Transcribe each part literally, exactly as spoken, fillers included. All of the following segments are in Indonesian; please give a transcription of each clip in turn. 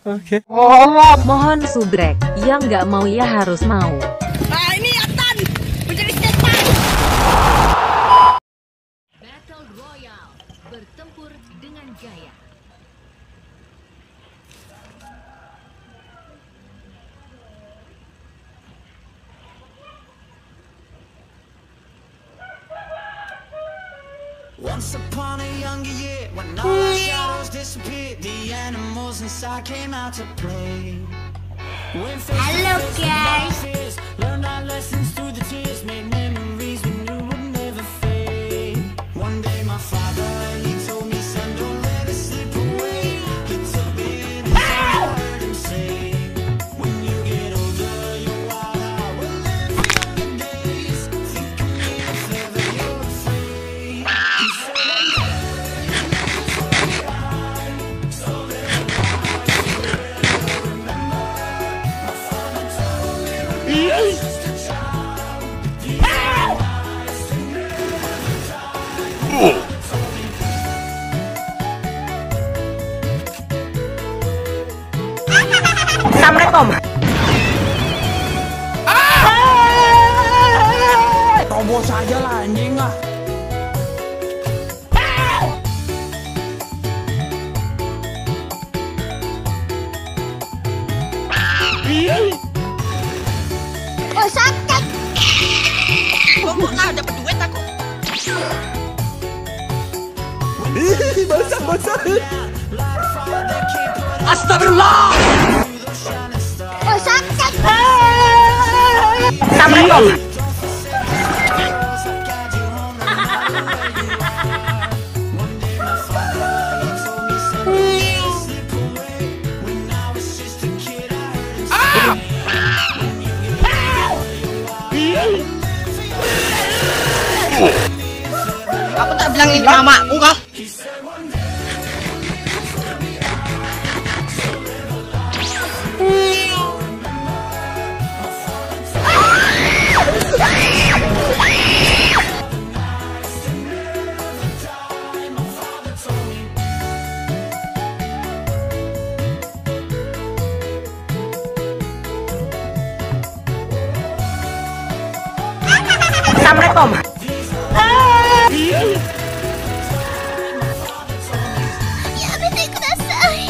Oke. Mohon Subrek, yang nggak mau ya harus mau. Nah ini Atan menjadi statement. Battle Royale, bertempur dengan gaya. Once upon a younger year, when all our shadows disappeared, the animals inside came out to play. Halo guys. Learned our lessons through the tears, made memories we knew would never fade. One day my father, he told me, son, don't let it slip away. He took me in his arms, I heard him say, when you get older, you're wild, I will live for younger days. Think of me if ever you're afraid. He said, one day, so little life, you will remember. My father told me when I was just a child, the eyes to never die. Assalamualaikum. Robos aja lah anjing ah. Oh sakit. Kok nggak dapat duit aku? Ih, basah basah. Astagfirullah. Oh sakit. Assalamualaikum. Aku tak bilang ini mamaku kah? Assalamualaikum. Ya, betul kudasai.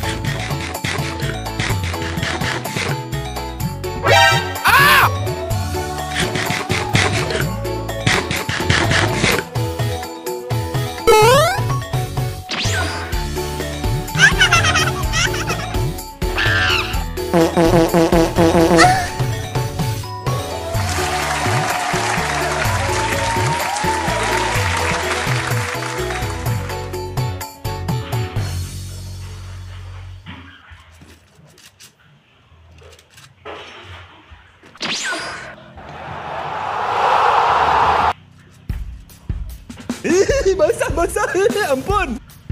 Ih, basah basah. Ampun.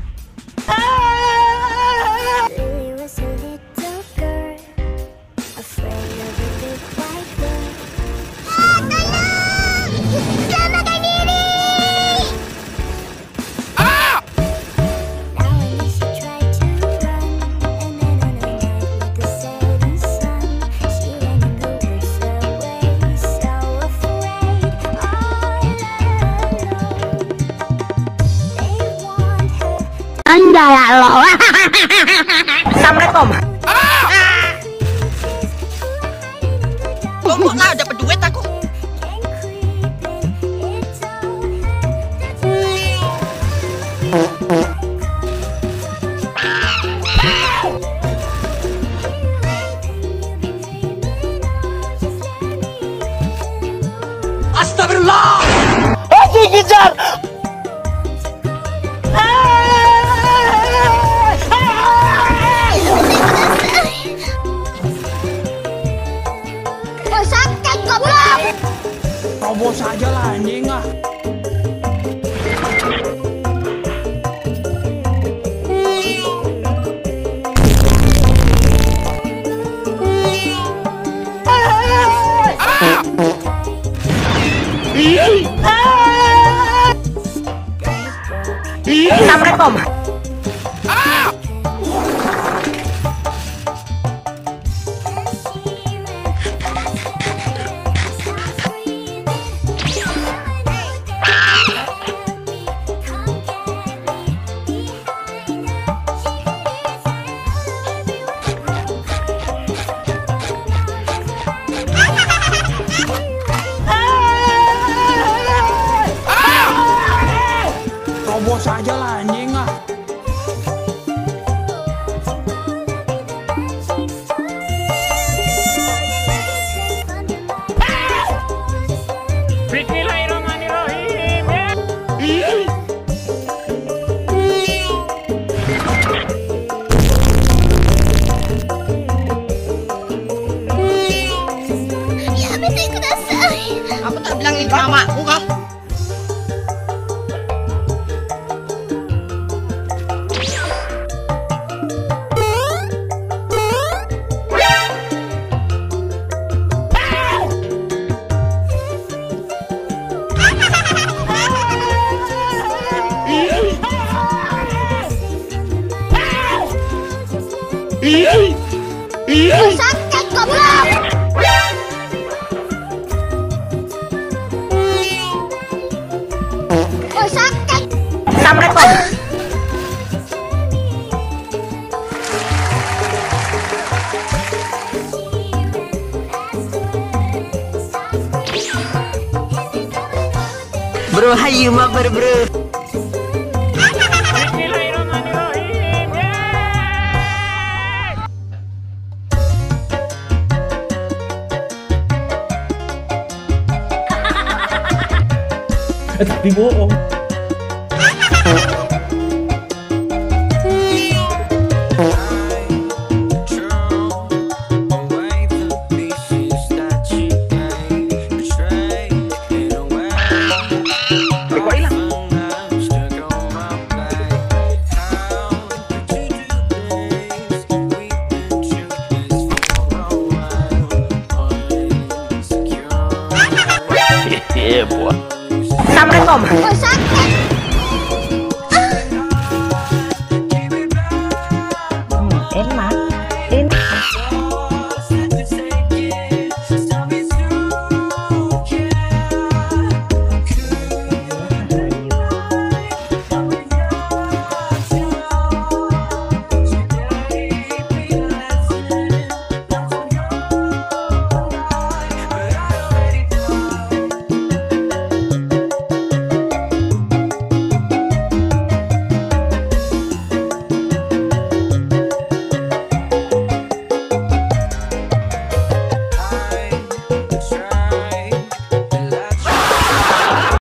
Lily was a little girl, afraid of a big white bird. Ah, tolong! Selamatkan diri! Ah! Now and then she tried to run, and then on a night with the setting sun, she ran in the woods away, so afraid, all alone. They want her. Anda ya Allah. Assalamualaikum. Kok nggak dapat duit aku? Astagfirullah. Aku kejar. Oh sakit goblok. Robos aja lah anjing ah. Assalamualaikum. Sakit goblok. Oh, sakit. Assalamualaikum. Bro, hayu mabar bro. Eh, tapi bohong. Assalamualaikum. Oh, sakit. Hmm, enak. Enak.